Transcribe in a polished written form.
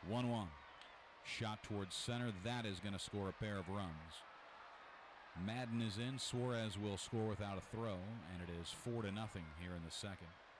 1-1. Shot towards center. That is going to score a pair of runs. Madden is in. Suarez will score without a throw, and it is 4-0 here in the second.